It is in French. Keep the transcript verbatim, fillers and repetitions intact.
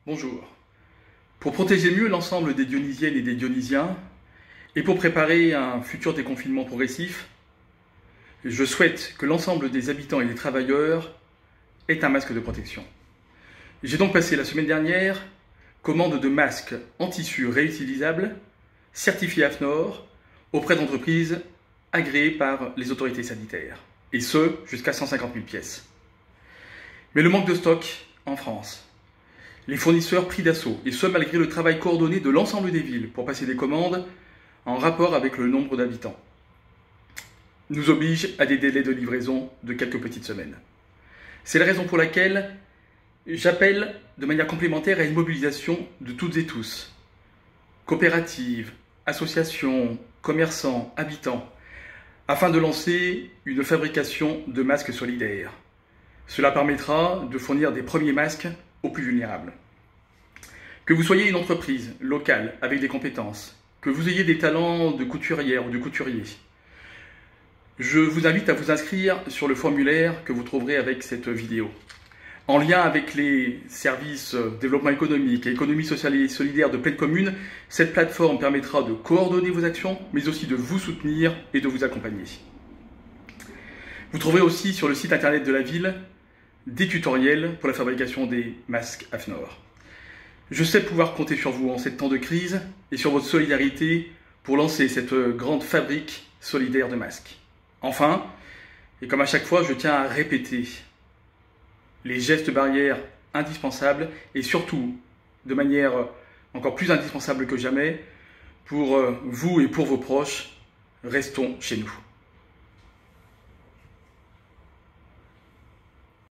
Bonjour. Pour protéger mieux l'ensemble des Dionysiennes et des Dionysiens, et pour préparer un futur déconfinement progressif, je souhaite que l'ensemble des habitants et des travailleurs aient un masque de protection. J'ai donc passé la semaine dernière commande de masques en tissu réutilisable, certifiés AFNOR, auprès d'entreprises agréées par les autorités sanitaires, et ce, jusqu'à cent cinquante mille pièces. Mais le manque de stock en France, les fournisseurs pris d'assaut, et ce malgré le travail coordonné de l'ensemble des villes pour passer des commandes en rapport avec le nombre d'habitants, nous oblige à des délais de livraison de quelques petites semaines. C'est la raison pour laquelle j'appelle de manière complémentaire à une mobilisation de toutes et tous, coopératives, associations, commerçants, habitants, afin de lancer une fabrication de masques solidaires. Cela permettra de fournir des premiers masques aux plus vulnérables. Que vous soyez une entreprise locale avec des compétences, que vous ayez des talents de couturière ou de couturier, je vous invite à vous inscrire sur le formulaire que vous trouverez avec cette vidéo. En lien avec les services développement économique et économie sociale et solidaire de Pleine Commune, cette plateforme permettra de coordonner vos actions, mais aussi de vous soutenir et de vous accompagner. Vous trouverez aussi sur le site internet de la ville des tutoriels pour la fabrication des masques AFNOR. Je sais pouvoir compter sur vous en ces temps de crise et sur votre solidarité pour lancer cette grande fabrique solidaire de masques. Enfin, et comme à chaque fois, je tiens à répéter les gestes barrières indispensables et surtout, de manière encore plus indispensable que jamais, pour vous et pour vos proches, restons chez nous.